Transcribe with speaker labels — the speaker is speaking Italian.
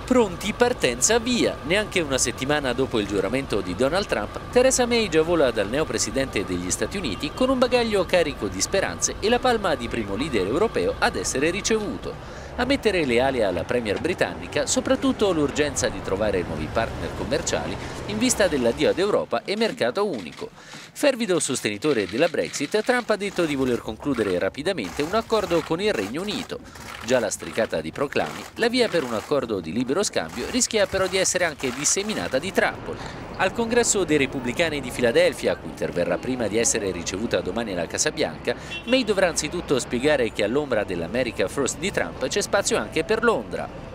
Speaker 1: Pronti, partenza, via! Neanche una settimana dopo il giuramento di Donald Trump, Theresa May già vola dal neopresidente degli Stati Uniti con un bagaglio carico di speranze e la palma di primo leader europeo ad essere ricevuto. A mettere le ali alla premier britannica soprattutto l'urgenza di trovare nuovi partner commerciali in vista dell'addio ad Europa e mercato unico. Fervido sostenitore della Brexit, Trump ha detto di voler concludere rapidamente un accordo con il Regno Unito. Già lastricata di proclami, la via per un accordo di libero scambio rischia però di essere anche disseminata di trappole. Al congresso dei repubblicani di Filadelfia, a cui interverrà prima di essere ricevuta domani alla Casa Bianca, May dovrà anzitutto spiegare che all'ombra dell'America First di Trump c'è spazio anche per Londra.